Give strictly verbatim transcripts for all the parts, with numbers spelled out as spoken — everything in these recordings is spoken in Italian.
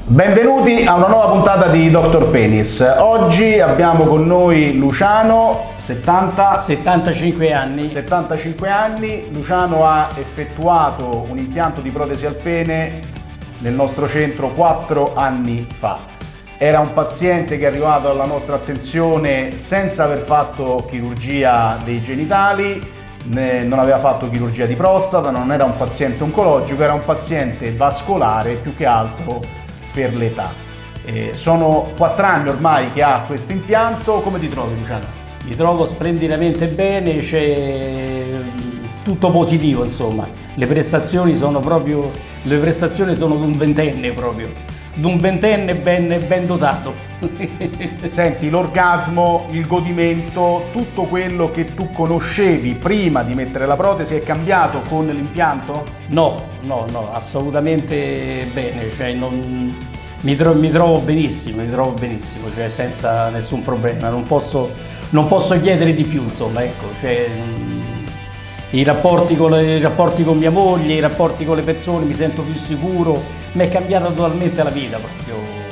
Benvenuti a una nuova puntata di Doctor Penis. Oggi abbiamo con noi Luciano, settanta, settantacinque anni. settantacinque anni. Luciano ha effettuato un impianto di protesi al pene nel nostro centro quattro anni fa. Era un paziente che è arrivato alla nostra attenzione senza aver fatto chirurgia dei genitali, non aveva fatto chirurgia di prostata, non era un paziente oncologico, era un paziente vascolare più che altro per l'età. Eh, sono quattro anni ormai che ha questo impianto. Come ti trovi, Luciano? Mi trovo splendidamente bene, c'è tutto positivo, insomma. Le prestazioni sono proprio, le prestazioni sono di un ventenne proprio. Di un ventenne ben, ben dotato. Senti, l'orgasmo, il godimento, tutto quello che tu conoscevi prima di mettere la protesi è cambiato con l'impianto? No, no, no, assolutamente bene, cioè non, mi, tro, mi trovo benissimo, mi trovo benissimo, cioè senza nessun problema, non posso, non posso chiedere di più, insomma, ecco, cioè, i rapporti, con le, i rapporti con mia moglie, i rapporti con le persone, mi sento più sicuro, mi è cambiata totalmente la vita proprio.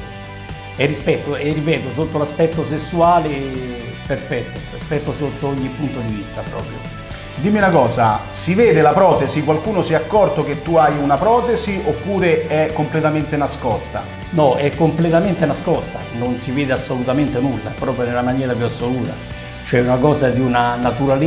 E rispetto, e ripeto, sotto l'aspetto sessuale, perfetto, perfetto sotto ogni punto di vista proprio. Dimmi una cosa, si vede la protesi? Qualcuno si è accorto che tu hai una protesi oppure è completamente nascosta? No, è completamente nascosta, non si vede assolutamente nulla, proprio nella maniera più assoluta. Cioè una cosa di una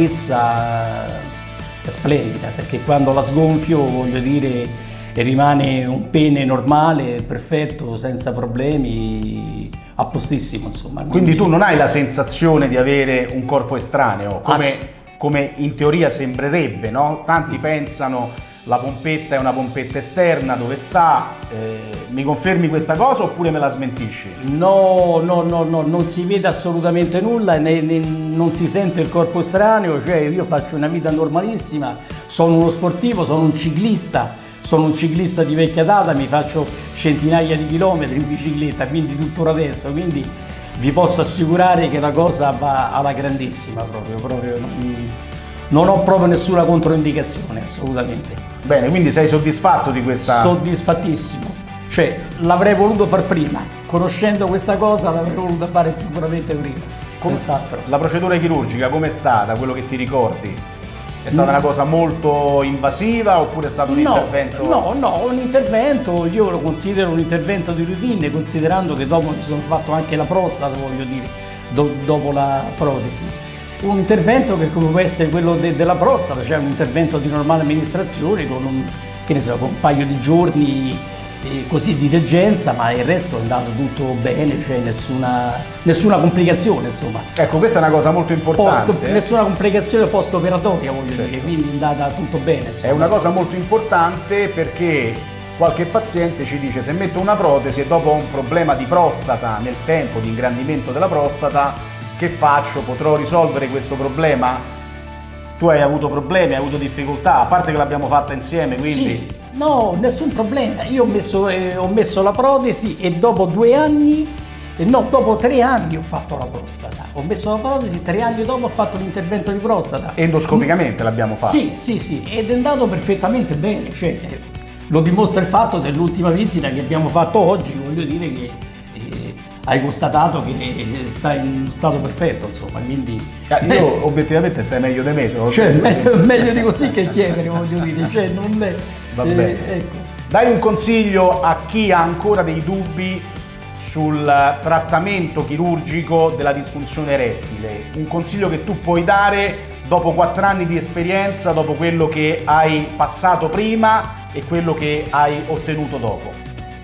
naturalezza splendida, perché quando la sgonfio, voglio dire, rimane un pene normale, perfetto, senza problemi, a postissimo, insomma. Quindi, Quindi tu non hai la sensazione di avere un corpo estraneo, come, come in teoria sembrerebbe, no? Tanti pensano la pompetta è una pompetta esterna, dove sta? Eh, mi confermi questa cosa oppure me la smentisci? No, no, no, no, non si vede assolutamente nulla, né, né, non si sente il corpo estraneo, cioè io faccio una vita normalissima, sono uno sportivo, sono un ciclista, sono un ciclista di vecchia data, mi faccio centinaia di chilometri in bicicletta, quindi tuttora adesso, quindi vi posso assicurare che la cosa va alla grandissima proprio, proprio non, non ho proprio nessuna controindicazione, assolutamente. Bene, quindi sei soddisfatto di questa... Soddisfattissimo, cioè l'avrei voluto far prima, conoscendo questa cosa l'avrei voluto fare sicuramente prima, senz'altro. La procedura chirurgica com'è stata, quello che ti ricordi? È stata una cosa molto invasiva oppure è stato un no, intervento? No, no, un intervento, io lo considero un intervento di routine, considerando che dopo mi sono fatto anche la prostata, voglio dire, do, dopo la protesi. Un intervento che come può essere quello de, della prostata, cioè un intervento di normale amministrazione con un, che ne so, con un paio di giorni eh, così di degenza, ma il resto è andato tutto bene, cioè nessuna, nessuna complicazione, insomma. Ecco, questa è una cosa molto importante. Post, nessuna complicazione post-operatoria, voglio certo. dire, quindi è andata tutto bene. Insomma. È una cosa molto importante perché qualche paziente ci dice: se metto una protesi e dopo ho un problema di prostata nel tempo, di ingrandimento della prostata, che faccio? Potrò risolvere questo problema? Tu hai avuto problemi, hai avuto difficoltà, a parte che l'abbiamo fatta insieme, quindi... Sì, no, nessun problema. Io ho messo, eh, ho messo la protesi e dopo due anni, eh, no, dopo tre anni ho fatto la prostata. Ho messo la protesi, tre anni dopo ho fatto l'intervento di prostata. Endoscopicamente l'abbiamo fatto? Sì, sì, sì, ed è andato perfettamente bene. Cioè, eh, lo dimostra il fatto dell'ultima visita che abbiamo fatto oggi, voglio dire che... hai constatato che stai in stato perfetto, insomma, quindi... Ah, io obiettivamente stai meglio di me, cioè, meglio, meglio di così che chiedere, voglio dire, cioè non è... Va bene. Eh, ecco. Dai un consiglio a chi ha ancora dei dubbi sul trattamento chirurgico della disfunzione erettile, un consiglio che tu puoi dare dopo quattro anni di esperienza, dopo quello che hai passato prima e quello che hai ottenuto dopo.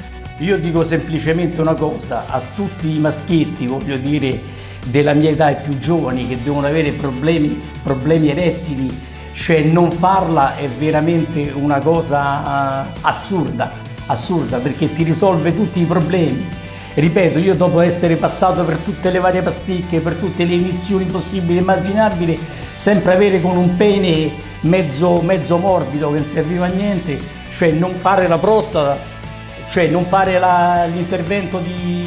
Io dico semplicemente una cosa, a tutti i maschietti, voglio dire, della mia età e più giovani che devono avere problemi, problemi erettili, cioè non farla è veramente una cosa uh, assurda, assurda, perché ti risolve tutti i problemi. Ripeto, io dopo essere passato per tutte le varie pasticche, per tutte le iniezioni possibili e immaginabili, sempre avere con un pene mezzo, mezzo morbido che non serviva a niente, cioè non fare la prostata, cioè non fare l'intervento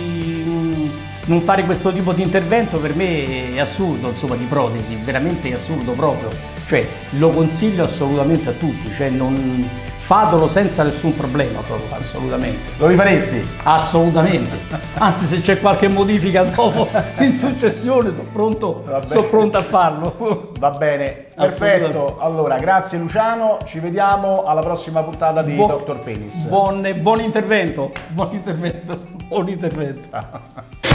di non fare questo tipo di intervento per me è assurdo, insomma, di protesi, veramente è assurdo proprio, cioè lo consiglio assolutamente a tutti, cioè non fatelo senza nessun problema, proprio, assolutamente. Lo rifaresti? Assolutamente. Anzi, se c'è qualche modifica dopo, in successione, sono pronto, sono pronto a farlo. Va bene, perfetto. Allora, grazie Luciano, ci vediamo alla prossima puntata di Buon, doctor Penis. Buon, buon intervento, buon intervento, buon intervento.